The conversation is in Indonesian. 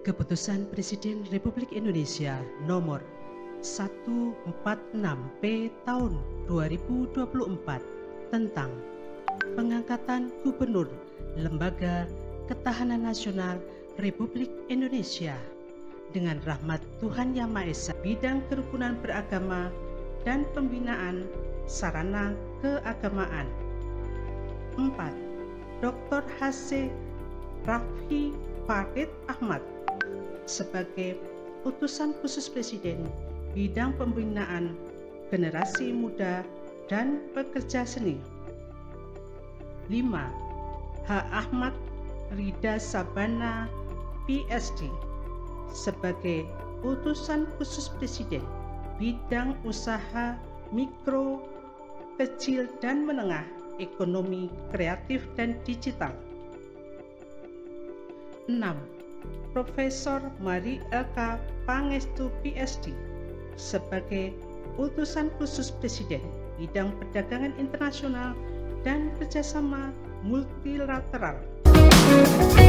Keputusan Presiden Republik Indonesia nomor 146/P tahun 2024 tentang pengangkatan Gubernur Lembaga Ketahanan Nasional Republik Indonesia dengan rahmat Tuhan Yang Maha Esa, bidang kerukunan beragama dan pembinaan sarana keagamaan. 4. Dr. H.C. Raffi Farid Ahmad sebagai utusan khusus Presiden bidang pembinaan generasi muda dan pekerja seni. 5. H. Ahmad Rida Sabana PSD sebagai utusan khusus Presiden bidang usaha mikro, kecil dan menengah, ekonomi kreatif dan digital. 6. Profesor Mari L.K. Pangestu PSD sebagai utusan khusus Presiden bidang perdagangan internasional dan kerjasama multilateral.